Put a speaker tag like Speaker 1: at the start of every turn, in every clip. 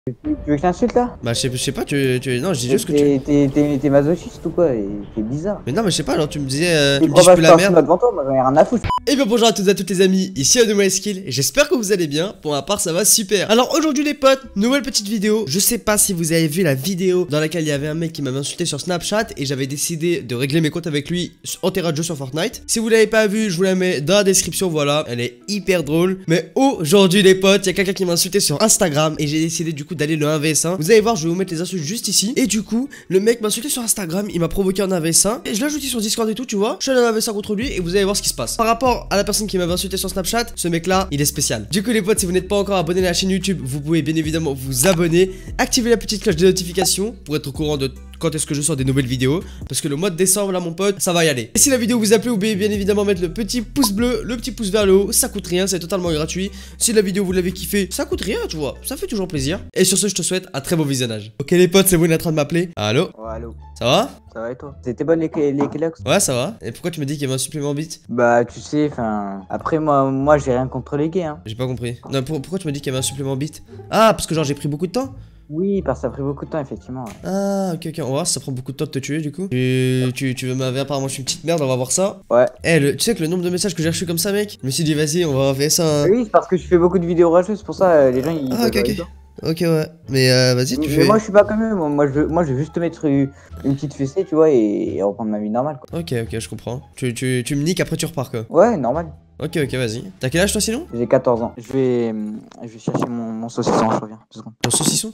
Speaker 1: Tu veux que je t'insulte là?
Speaker 2: Bah je sais pas, non, je dis juste que tu...
Speaker 1: T'es masochiste ou quoi? T'es bizarre.
Speaker 2: Mais non, mais je sais pas, alors tu me disais...
Speaker 1: Tu
Speaker 2: tu me dis
Speaker 1: crois
Speaker 2: je
Speaker 1: pas
Speaker 2: pue
Speaker 1: que je
Speaker 2: la
Speaker 1: suis
Speaker 2: merde.
Speaker 1: devant toi, moi j'en ai rien à foutre.
Speaker 2: Et bien bonjour à toutes les amis, ici Skill, et j'espère que vous allez bien, pour ma part ça va super. Alors aujourd'hui les potes, nouvelle petite vidéo. Je sais pas si vous avez vu la vidéo dans laquelle il y avait un mec qui m'avait insulté sur Snapchat et j'avais décidé de régler mes comptes avec lui en terrain de jeu sur Fortnite. Si vous l'avez pas vu, je vous la mets dans la description, voilà, elle est hyper drôle. Mais aujourd'hui les potes, il y a quelqu'un qui m'a insulté sur Instagram et j'ai décidé du coup d'aller le 1vs1. Vous allez voir, je vais vous mettre les insultes juste ici. Et du coup, le mec m'a insulté sur Instagram, il m'a provoqué en 1vs1 et je l'ai ajouté sur Discord et tout, tu vois. Je suis allé en 1vs1 contre lui et vous allez voir ce qui se passe. Par rapport à la personne qui m'avait insulté sur Snapchat, ce mec là, il est spécial. Du coup les potes, si vous n'êtes pas encore abonné à la chaîne YouTube, vous pouvez bien évidemment vous abonner, activer la petite cloche de notification pour être au courant de quand est-ce que je sors des nouvelles vidéos, parce que le mois de décembre là mon pote, ça va y aller. Et si la vidéo vous a plu, vous pouvez bien évidemment mettre le petit pouce bleu, le petit pouce vers le haut, ça coûte rien, c'est totalement gratuit. Si la vidéo vous l'avez kiffé, ça coûte rien, tu vois, ça fait toujours plaisir. Et sur ce, je te souhaite un très bon visionnage. Ok les potes, c'est vous, on est en train de m'appeler. Allô?
Speaker 1: Ouais, allô.
Speaker 2: Ça va?
Speaker 1: Ça va et toi? C'était bonne les Kellogg's?
Speaker 2: Ouais, ça va. Et pourquoi tu me dis qu'il y avait un supplément bit?
Speaker 1: Bah, tu sais, enfin. Après, moi j'ai rien contre les gays, hein.
Speaker 2: J'ai pas compris. Non, pourquoi tu me dis qu'il y avait un supplément bit? Ah, parce que genre j'ai pris beaucoup de temps?
Speaker 1: Oui, parce que ça a pris beaucoup de temps, effectivement. Ouais.
Speaker 2: Ah, ok, on va voir si ça prend beaucoup de temps de te tuer du coup. Tu veux m'avoir, apparemment, je suis une petite merde, on va voir ça.
Speaker 1: Ouais.
Speaker 2: Eh, tu sais que le nombre de messages que j'ai reçu comme ça, mec, je me suis dit, vas-y, on va faire ça. Hein.
Speaker 1: Oui, c'est parce que je fais beaucoup de vidéos rageuses, c'est pour ça les gens ils.
Speaker 2: Ah, ok, ok. Ok, ouais. Mais vas-y, tu
Speaker 1: Mais
Speaker 2: fais.
Speaker 1: moi je suis pas comme eux, moi je veux juste te mettre une petite fessée, tu vois, et reprendre ma vie normale, quoi.
Speaker 2: Ok, je comprends. Tu me niques, après tu repars, quoi.
Speaker 1: Ouais, normal.
Speaker 2: Ok, vas-y. T'as quel âge toi sinon?
Speaker 1: J'ai 14 ans. Je vais chercher mon saucisson, je reviens. 2 secondes.
Speaker 2: Ton saucisson?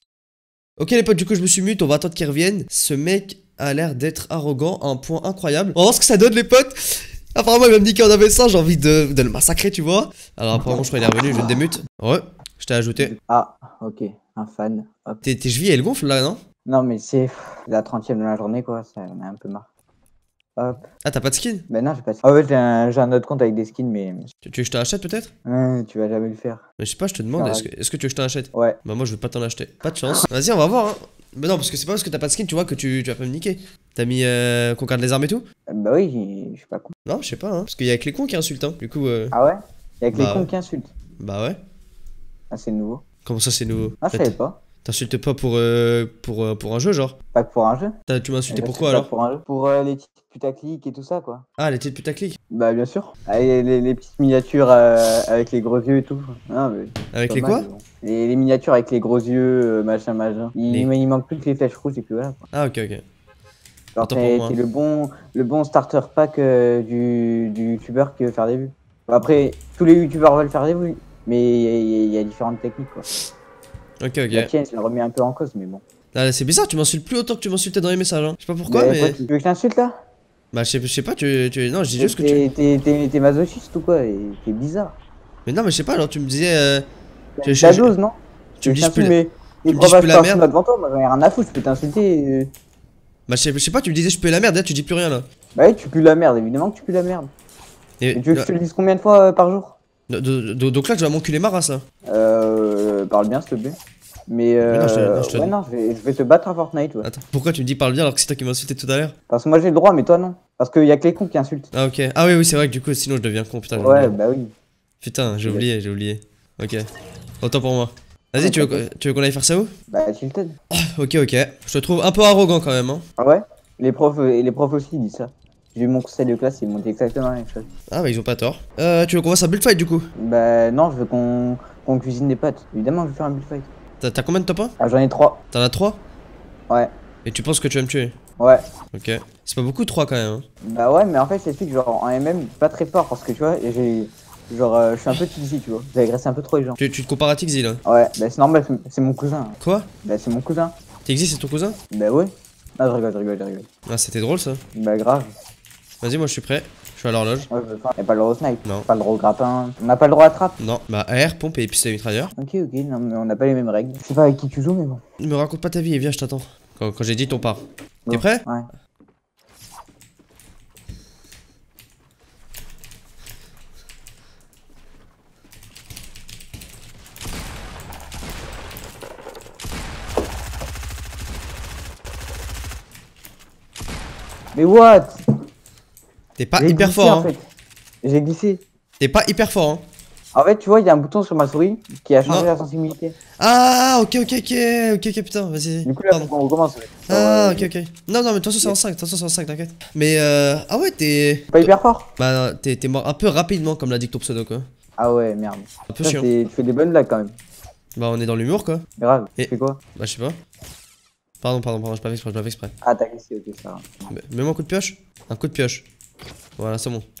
Speaker 2: Ok les potes, du coup je me suis mute, on va attendre qu'il revienne. Ce mec a l'air d'être arrogant à un point incroyable. On va voir ce que ça donne les potes. Apparemment il va me niquer en avait ça, j'ai envie de le massacrer, tu vois. Alors apparemment je crois qu'il est revenu, je le démute. Ouais, je t'ai ajouté.
Speaker 1: Ah, ok, un fan. Hop.
Speaker 2: Tes chevilles elles gonflent là, non?
Speaker 1: Non mais c'est la 30e de la journée, quoi, ça en a un peu marre. Hop.
Speaker 2: Ah, t'as pas de skin?
Speaker 1: Ben non, j'ai pas de skin. Ah ouais, j'ai un autre compte avec des skins, mais
Speaker 2: Tu veux que je t'en achète peut-être?
Speaker 1: tu vas jamais le faire.
Speaker 2: Mais je sais pas, je te demande, est-ce que tu veux que je t'en achète?
Speaker 1: Ouais.
Speaker 2: Bah moi je veux pas t'en acheter. Pas de chance. Vas-y, on va voir hein. Mais non, parce que c'est pas parce que t'as pas de skin, tu vois, que tu vas pas me niquer. T'as mis qu'on garde les armes et tout?
Speaker 1: Bah oui, je suis pas con.
Speaker 2: Non, je sais pas, hein. Parce qu'il y a que les cons qui insultent, hein. Du coup,
Speaker 1: Ah ouais? Y'a que les
Speaker 2: bah
Speaker 1: cons
Speaker 2: ouais.
Speaker 1: qui insultent.
Speaker 2: Bah ouais.
Speaker 1: Ah, c'est nouveau.
Speaker 2: Comment ça, c'est nouveau?
Speaker 1: Ah, je savais pas.
Speaker 2: T'insultes pas pour un jeu, genre?
Speaker 1: Pas que pour un jeu.
Speaker 2: Tu m'as insulté
Speaker 1: J'insulte
Speaker 2: pourquoi
Speaker 1: pas
Speaker 2: alors?
Speaker 1: pour un jeu. Pour les titres putaclic et tout ça, quoi.
Speaker 2: Ah, les titres putaclic?
Speaker 1: Bah bien sûr. Ah, les petites miniatures avec les gros yeux et tout. Non, mais
Speaker 2: Avec
Speaker 1: pas
Speaker 2: les
Speaker 1: mal,
Speaker 2: quoi?
Speaker 1: mais bon. Les miniatures avec les gros yeux, machin. Il manque plus que les flèches rouges et puis voilà, quoi.
Speaker 2: Ah, ok.
Speaker 1: Genre
Speaker 2: Attends pour moi.
Speaker 1: t'es le bon starter pack du youtubeur qui veut faire des vues. Bon, après, tous les youtubeurs veulent faire des vues, mais il y a différentes techniques, quoi.
Speaker 2: Ok.
Speaker 1: La tienne, ça le remet un peu en cause, mais bon.
Speaker 2: Ah, c'est bizarre, tu m'insultes plus autant que tu m'insultais dans les messages, hein. Je sais pas pourquoi, mais...
Speaker 1: Tu veux que je t'insulte là?
Speaker 2: Bah, je sais pas, non, je dis juste que tu...
Speaker 1: T'es masochiste ou quoi? T'es bizarre.
Speaker 2: Mais non, mais je sais pas, alors tu me disais...
Speaker 1: C'est la dose, non?
Speaker 2: Tu me dis je peux...
Speaker 1: Mais
Speaker 2: tu me dis je peux la merde.
Speaker 1: devant toi, moi j'en ai rien à foutre, je peux t'insulter.
Speaker 2: Bah, je sais pas, tu me disais je peux la merde, là tu dis plus rien, là.
Speaker 1: Bah oui, tu pues la merde, évidemment que tu pues la merde. Et tu veux que je te le dise combien de fois par jour?
Speaker 2: Donc là, tu vas m'enculer ma race, là.
Speaker 1: Parle bien, s'il te plaît. Mais
Speaker 2: non,
Speaker 1: je vais te battre à Fortnite, ouais.
Speaker 2: Attends, pourquoi tu me dis parle bien alors que c'est toi qui m'as insulté tout à l'heure?
Speaker 1: Parce que moi j'ai le droit, mais toi non. Parce qu'il y a que les cons qui insultent.
Speaker 2: Ah, ok. Ah oui, c'est vrai que du coup, sinon je deviens con, putain.
Speaker 1: Ouais, bah oui.
Speaker 2: Putain, j'ai oublié. Ok. Autant pour moi. Vas-y, tu veux qu'on aille faire ça où?
Speaker 1: Bah, Tilted.
Speaker 2: Ok. Je te trouve un peu arrogant quand même, hein.
Speaker 1: Ah ouais? Les profs aussi ils disent ça. J'ai eu mon conseil de classe, ils m'ont dit exactement la même chose.
Speaker 2: Ah bah ils ont pas tort. Tu veux qu'on fasse un build fight du coup?
Speaker 1: Bah non, je veux qu'on cuisine des pâtes. Évidemment, je veux faire un build fight.
Speaker 2: T'as combien de top 1?
Speaker 1: Ah, j'en ai 3.
Speaker 2: T'en as 3?
Speaker 1: Ouais.
Speaker 2: Et tu penses que tu vas me tuer?
Speaker 1: Ouais.
Speaker 2: Ok. C'est pas beaucoup 3 quand même, hein.
Speaker 1: Bah ouais, mais en fait, je t'explique, genre en MM, pas très fort parce que tu vois, je suis un peu Tixi, tu vois. J'ai agressé un peu trop les gens.
Speaker 2: Tu te compares à Tixi là?
Speaker 1: Ouais, bah c'est normal, c'est mon cousin.
Speaker 2: Quoi?
Speaker 1: Bah c'est mon cousin.
Speaker 2: Tixi c'est ton cousin?
Speaker 1: Bah ouais. Ah, je rigole.
Speaker 2: Ah, c'était drôle ça.
Speaker 1: Bah grave.
Speaker 2: Vas-y, moi je suis prêt. Je suis à l'horloge.
Speaker 1: Ouais, y'a pas le droit au snipe.
Speaker 2: Non.
Speaker 1: Pas le droit au grappin. On n'a pas le droit à trappe.
Speaker 2: Non. Bah AR, pompe et pistolet mitrailleur.
Speaker 1: Ok, non, mais on n'a pas les mêmes règles. Je sais pas avec qui tu joues, mais bon.
Speaker 2: Me raconte pas ta vie et viens, je t'attends. Quand j'ai dit ton part.
Speaker 1: Bon.
Speaker 2: T'es prêt?
Speaker 1: Ouais. Mais what?
Speaker 2: T'es pas hyper fort, hein.
Speaker 1: En fait. J'ai glissé.
Speaker 2: T'es pas hyper fort, hein.
Speaker 1: En fait, tu vois, il y a un bouton sur ma souris qui a changé la sensibilité.
Speaker 2: Ah, ok, putain, vas-y.
Speaker 1: Du coup, là,
Speaker 2: Pardon.
Speaker 1: on recommence.
Speaker 2: Ah, ok. Non, mais de toute façon, c'est en 5, t'inquiète. Mais, ah ouais, t'es.
Speaker 1: Pas hyper fort.
Speaker 2: Bah, t'es mort un peu rapidement, comme l'a dit ton pseudo, quoi.
Speaker 1: Ah ouais, merde.
Speaker 2: Un peu
Speaker 1: Putain,
Speaker 2: chiant.
Speaker 1: tu fais des bonnes blagues quand même.
Speaker 2: Bah, on est dans l'humour, quoi.
Speaker 1: Grave,
Speaker 2: Et-
Speaker 1: tu fais quoi?
Speaker 2: Bah, je sais pas. Pardon, j'ai pas fait exprès.
Speaker 1: Ah, t'as glissé, ok, ça va.
Speaker 2: Mets-moi un coup de pioche. Un coup de pioche. Voilà, c'est bon.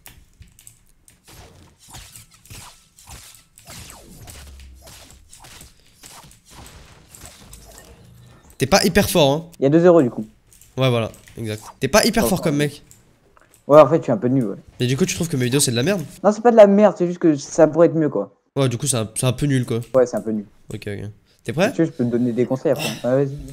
Speaker 2: T'es pas hyper fort, hein.
Speaker 1: Il y a 2 € du coup.
Speaker 2: Ouais, voilà, exact. T'es pas hyper fort comme mec.
Speaker 1: Ouais, en fait, je suis un peu nul, ouais.
Speaker 2: Et du coup, tu trouves que mes vidéos c'est de la merde?
Speaker 1: Non, c'est pas de la merde, c'est juste que ça pourrait être mieux, quoi.
Speaker 2: Ouais, du coup, c'est un peu nul, quoi.
Speaker 1: Ouais, c'est un peu nul.
Speaker 2: Ok. T'es
Speaker 1: Si
Speaker 2: prêt?
Speaker 1: tu veux, je peux te donner des conseils après. Ouais, vas-y.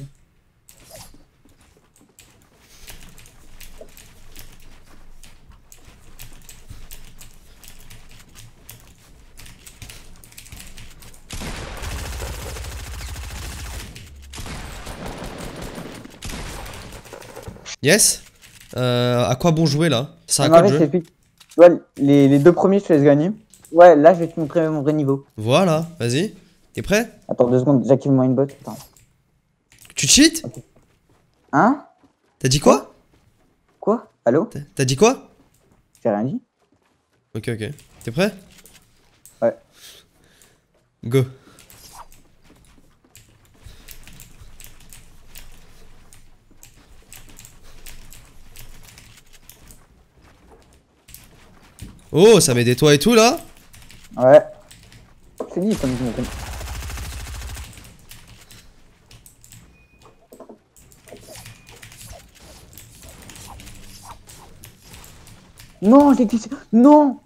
Speaker 2: Yes? À quoi bon jouer là? Ça à
Speaker 1: Non,
Speaker 2: quoi
Speaker 1: en
Speaker 2: de
Speaker 1: fait,
Speaker 2: jeu?
Speaker 1: c'est Tu vois, les 2 premiers, je te laisse gagner. Ouais, là, je vais te montrer mon vrai niveau.
Speaker 2: Voilà, vas-y. T'es prêt?
Speaker 1: Attends 2 secondes, j'active mon inbot. Attends.
Speaker 2: Tu cheats?
Speaker 1: Hein?
Speaker 2: T'as dit quoi?
Speaker 1: Quoi? Allô?
Speaker 2: T'as dit quoi?
Speaker 1: J'ai rien dit?
Speaker 2: Ok. T'es prêt?
Speaker 1: Ouais.
Speaker 2: Go. Oh, ça met des toits et tout là?
Speaker 1: Ouais. Je t'ai dit, comme je me connais. Non, j'ai glissé. Non!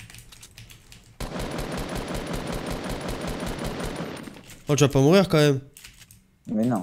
Speaker 2: Oh, tu vas pas mourir quand même.
Speaker 1: Mais non.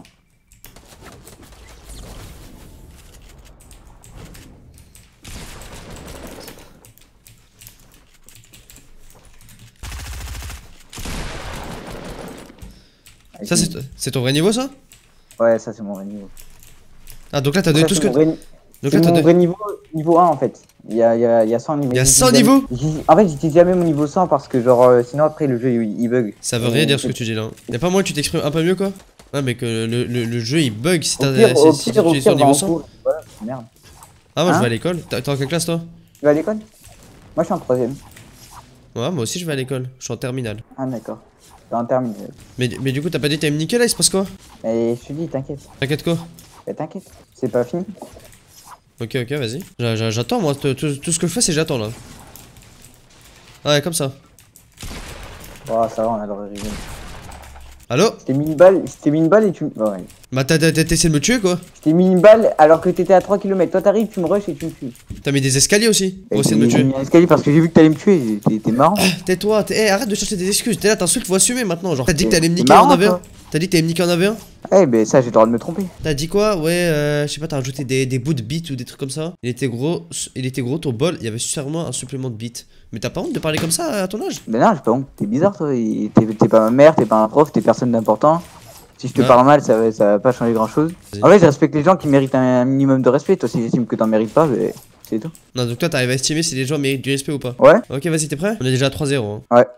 Speaker 2: Ça, c'est ton vrai niveau ça?
Speaker 1: Ouais, ça c'est mon vrai niveau.
Speaker 2: Ah, donc là, t'as donné tout ce que. Donc
Speaker 1: C'est
Speaker 2: là, t'as
Speaker 1: mon
Speaker 2: donné.
Speaker 1: vrai niveau 1 en fait. Il y a 100 niveaux.
Speaker 2: Il y a 100 niveaux?
Speaker 1: En fait, j'utilise jamais mon niveau 100 parce que, genre, sinon après le jeu il bug.
Speaker 2: Ça veut rien dire ce que tu dis là. Y'a pas moyen que tu t'exprimes un peu mieux quoi? Ouais, mais que le jeu il bug si t'as si tu utilises ton niveau 100.
Speaker 1: Voilà, merde.
Speaker 2: Ah, moi je
Speaker 1: Hein?
Speaker 2: vais à l'école. T'es en quelle classe toi?
Speaker 1: Tu vas à l'école? Moi je suis en 3ème.
Speaker 2: Ouais, moi aussi je vais à l'école. Je suis en terminale.
Speaker 1: Ah d'accord. T'es en terminale.
Speaker 2: Mais du coup, t'as pas dit que t'allais me niquer là, il se passe quoi?
Speaker 1: Et je te dis, t'inquiète.
Speaker 2: T'inquiète quoi?
Speaker 1: T'inquiète, c'est pas fini.
Speaker 2: Ok, vas-y. J'attends moi, tout ce que je fais c'est j'attends là. Ouais, comme ça.
Speaker 1: Oh, ça va, on a le droit de rigoler.
Speaker 2: Allô?
Speaker 1: Je t'ai mis une balle et tu. Oh, ouais.
Speaker 2: Bah t'as essayé de me tuer quoi?
Speaker 1: Je t'ai mis une balle alors que t'étais à 3 km. Toi t'arrives, tu me rushes et tu me tues.
Speaker 2: T'as mis des escaliers aussi pour
Speaker 1: Et
Speaker 2: essayer de me
Speaker 1: j'ai
Speaker 2: tuer.
Speaker 1: mis un escalier parce que j'ai vu que t'allais me tuer. T'es marrant.
Speaker 2: Tais-toi, arrête de chercher des excuses. T'es là, t'insultes, faut assumer maintenant. Genre, t'as dit que t'allais me
Speaker 1: C'est
Speaker 2: niquer en
Speaker 1: marrant,
Speaker 2: AV1?
Speaker 1: toi.
Speaker 2: T'as dit que t'allais me niquer en AV1?
Speaker 1: Eh ben ça, j'ai le droit de me tromper.
Speaker 2: T'as dit quoi? Ouais, je sais pas, t'as rajouté des bouts de bits ou des trucs comme ça. Il était gros ton bol, il y avait sûrement un supplément de bits. Mais t'as pas honte de parler comme ça à ton âge?
Speaker 1: Ben non, j'ai pas honte. T'es bizarre, toi. T'es pas ma mère, t'es pas un prof, t'es personne d'important. Si je te
Speaker 2: Ouais.
Speaker 1: parle mal, ça va pas changer grand chose.
Speaker 2: Vas-y.
Speaker 1: En fait, je respecte les gens qui méritent un minimum de respect. Toi, si j'estime que t'en mérites pas, ben, c'est tout.
Speaker 2: Non, donc toi, t'arrives à estimer si les gens méritent du respect ou pas.
Speaker 1: Ouais?
Speaker 2: Ok, vas-y, t'es prêt? On est déjà à 3-0. Hein.
Speaker 1: Ouais.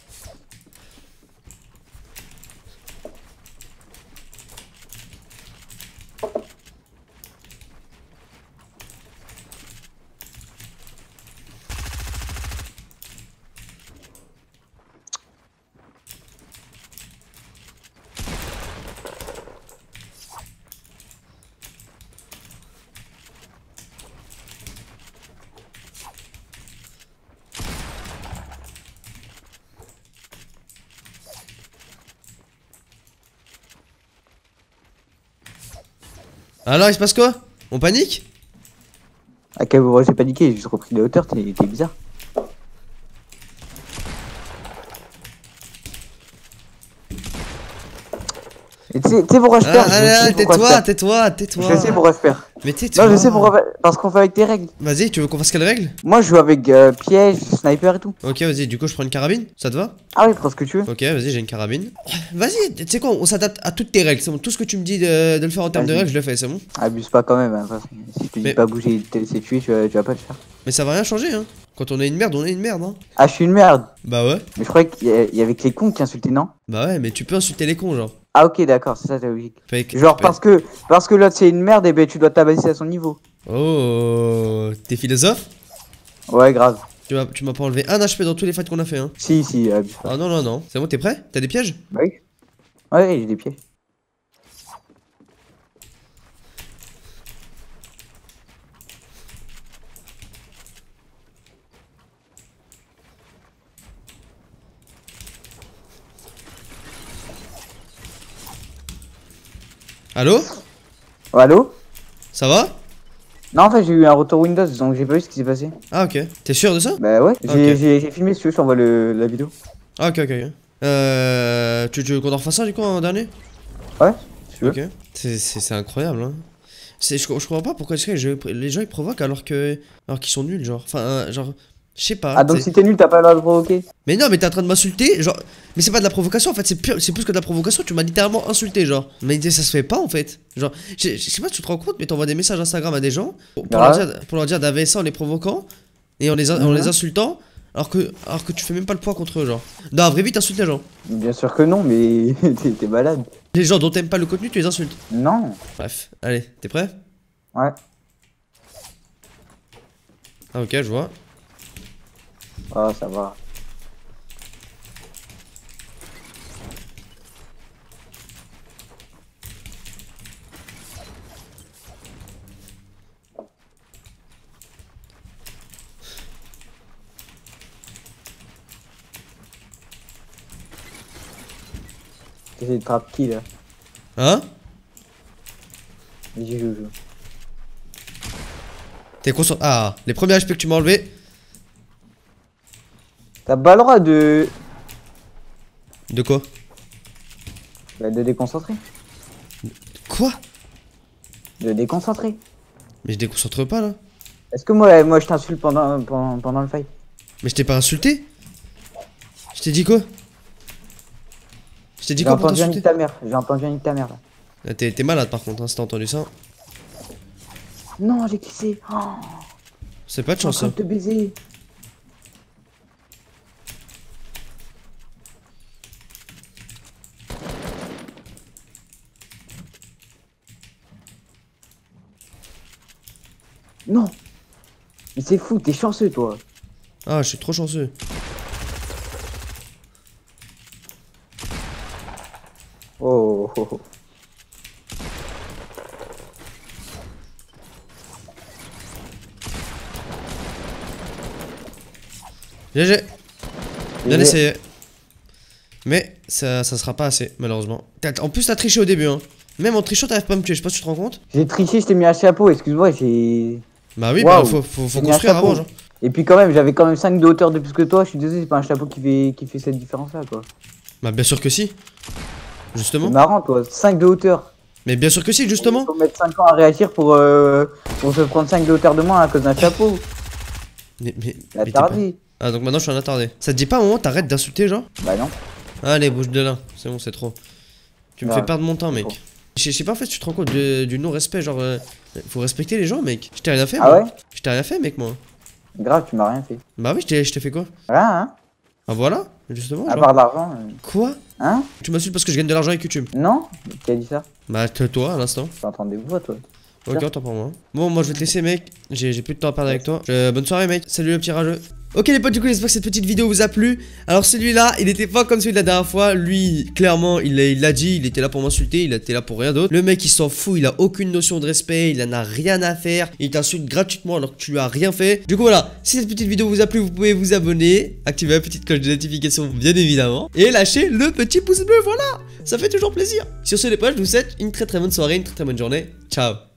Speaker 2: Alors, il se passe quoi? On panique?
Speaker 1: À quel moment j'ai paniqué, j'ai juste repris les hauteurs, t'es bizarre. Et tu sais pourquoi je perds?
Speaker 2: Tais-toi.
Speaker 1: Je sais pourquoi je perds.
Speaker 2: Mais tais-toi.
Speaker 1: Non, je sais pourquoi. Parce qu'on fait avec tes règles.
Speaker 2: Vas-y, tu veux qu'on fasse quelle règle?
Speaker 1: Moi, je joue avec piège, sniper et tout.
Speaker 2: Ok, vas-y, du coup, je prends une carabine, ça te va?
Speaker 1: Ah oui, prends ce que tu veux.
Speaker 2: Ok, vas-y, j'ai une carabine. Vas-y, tu sais quoi, on s'adapte à toutes tes règles, c'est bon. Tout ce que tu me dis de le faire en termes de
Speaker 1: Vas-y.
Speaker 2: règles, je le fais, c'est bon.
Speaker 1: Abuse pas quand même. Hein, parce que si je te dis
Speaker 2: Mais-
Speaker 1: pas bouger et te laisser tuer, tu vas pas le faire.
Speaker 2: Mais ça va rien changer, hein. Quand on est une merde, on est une merde, hein.
Speaker 1: Ah, je suis une merde.
Speaker 2: Bah ouais.
Speaker 1: Mais je croyais qu'il y avait que les cons qui insultaient, non?
Speaker 2: Bah ouais, mais tu peux insulter les cons, genre.
Speaker 1: Ah, ok, d'accord, c'est ça ta logique.
Speaker 2: Fake,
Speaker 1: Genre,
Speaker 2: tu
Speaker 1: parce que l'autre c'est une merde, et ben tu dois t'abaisser à son niveau.
Speaker 2: Oh, t'es philosophe?
Speaker 1: Ouais, grave.
Speaker 2: Tu m'as pas enlevé un HP dans tous les fights qu'on a fait, hein.
Speaker 1: Si, si,
Speaker 2: Ah non, non, non. C'est bon, t'es prêt? T'as des pièges?
Speaker 1: bah oui. Ouais, j'ai des pièges.
Speaker 2: Allô?
Speaker 1: Oh, allô?
Speaker 2: Ça va?
Speaker 1: Non, en fait, j'ai eu un retour Windows, donc j'ai pas vu ce qui s'est passé.
Speaker 2: Ah ok. T'es sûr de ça?
Speaker 1: Bah ouais,
Speaker 2: Ok.
Speaker 1: j'ai filmé, si tu veux, je t'envoie la vidéo.
Speaker 2: Ah ok, ok, ok. Tu veux qu'on en refasse un du coup en dernier?
Speaker 1: Ouais, si tu veux.
Speaker 2: Ok. C'est incroyable, hein. Je comprends pas pourquoi les gens ils provoquent alors qu'ils sont nuls, genre. Enfin, genre, je sais pas.
Speaker 1: Ah, donc si t'es nul, t'as pas le droit de provoquer?
Speaker 2: Mais non, mais t'es en train de m'insulter, genre. Mais c'est pas de la provocation en fait, c'est plus que de la provocation, tu m'as littéralement insulté, genre. Mais ça se fait pas en fait. Genre, je sais pas si tu te rends compte, mais t'envoies des messages Instagram à des gens pour leur dire d'AVS ça en les provoquant et en les insultant, alors que tu fais même pas le poids contre eux, genre. Non, à vrai vite, t'insultes les gens.
Speaker 1: Bien sûr que non, mais t'es malade.
Speaker 2: Les gens dont t'aimes pas le contenu, tu les insultes.
Speaker 1: Non.
Speaker 2: Bref, allez, t'es prêt?
Speaker 1: Ouais.
Speaker 2: Ah, ok, je vois.
Speaker 1: Oh, ça va. C'est de trap qui là?
Speaker 2: Hein?
Speaker 1: J'y joue.
Speaker 2: T'es concentré. Ah, les premiers HP que tu m'as enlevé.
Speaker 1: T'as pas le droit de.
Speaker 2: De quoi?
Speaker 1: Bah, de déconcentrer.
Speaker 2: Quoi?
Speaker 1: De déconcentrer.
Speaker 2: Mais je déconcentre pas là.
Speaker 1: Est-ce que moi je t'insulte pendant le fight?
Speaker 2: Mais je t'ai pas insulté? Je t'ai dit quoi? Je t'ai dit
Speaker 1: J'ai
Speaker 2: quoi pour
Speaker 1: entendu un
Speaker 2: t'insulter?
Speaker 1: nique ta mère. J'ai entendu un nique ta mère là.
Speaker 2: Ah, t'es malade par contre, hein, si t'as entendu ça.
Speaker 1: Non, j'ai glissé. Oh,
Speaker 2: C'est pas de
Speaker 1: je suis en
Speaker 2: chance
Speaker 1: train
Speaker 2: ça.
Speaker 1: de te baiser. Non. Mais c'est fou, t'es chanceux toi.
Speaker 2: Ah, je suis trop chanceux.
Speaker 1: Oh, oh, oh.
Speaker 2: GG. Bien
Speaker 1: GG.
Speaker 2: essayé. Mais ça sera pas assez, malheureusement. En plus, t'as triché au début, hein. Même en trichant, t'arrives pas à me tuer, je sais pas si tu te rends compte.
Speaker 1: J'ai triché, je t'ai mis un chapeau, excuse-moi, j'ai.
Speaker 2: Bah oui,
Speaker 1: Waouh.
Speaker 2: bah faut
Speaker 1: J'ai mis un
Speaker 2: construire
Speaker 1: chapeau.
Speaker 2: avant, genre.
Speaker 1: Et puis quand même, j'avais quand même 5 de hauteur de plus que toi, je suis désolé, c'est pas un chapeau qui fait cette différence là quoi.
Speaker 2: Bah bien sûr que si. Justement.
Speaker 1: C'est marrant toi, 5 de hauteur.
Speaker 2: Mais bien sûr que si, justement.
Speaker 1: Il faut mettre 5 ans à réagir pour se prendre 5 de hauteur de moins à cause d'un chapeau.
Speaker 2: Mais
Speaker 1: La
Speaker 2: t'es pas-
Speaker 1: tardée.
Speaker 2: Ah, donc maintenant je suis un attardé. Ça te dit pas à un moment, t'arrêtes d'insulter, genre?
Speaker 1: Bah non.
Speaker 2: Allez, bouge de là. C'est bon, c'est trop. Tu me
Speaker 1: Ouais,
Speaker 2: fais perdre mon temps,
Speaker 1: c'est
Speaker 2: mec.
Speaker 1: trop.
Speaker 2: Je sais pas en fait si tu te rends compte du non-respect, genre. Faut respecter les gens, mec. Je t'ai rien fait,
Speaker 1: Ah
Speaker 2: moi.
Speaker 1: ouais?
Speaker 2: Je t'ai rien fait, mec, moi.
Speaker 1: Grave, tu m'as rien fait.
Speaker 2: Bah oui, je t'ai fait quoi?
Speaker 1: Rien hein?
Speaker 2: Ah voilà, justement.
Speaker 1: À
Speaker 2: genre.
Speaker 1: part de l'argent.
Speaker 2: Quoi?
Speaker 1: Hein?
Speaker 2: Tu m'insultes parce que je gagne de l'argent avec YouTube.
Speaker 1: Non? Qui a dit ça?
Speaker 2: Bah toi, à l'instant.
Speaker 1: Tu entends des voix toi.
Speaker 2: Ok, autant pour moi. Bon, moi je vais te laisser, mec. J'ai plus de temps à perdre avec toi. Bonne soirée, mec. Salut le petit rageux. Ok les potes, du coup j'espère que cette petite vidéo vous a plu. Alors celui-là, il était pas comme celui de la dernière fois. Lui, clairement, il l'a dit, il était là pour m'insulter, il était là pour rien d'autre. Le mec il s'en fout, il a aucune notion de respect, il en a rien à faire. Il t'insulte gratuitement alors que tu lui as rien fait. Du coup voilà, si cette petite vidéo vous a plu, vous pouvez vous abonner, activer la petite cloche de notification bien évidemment, et lâcher le petit pouce bleu, voilà. Ça fait toujours plaisir. Sur ce les potes, je vous souhaite une très bonne soirée, une très bonne journée. Ciao.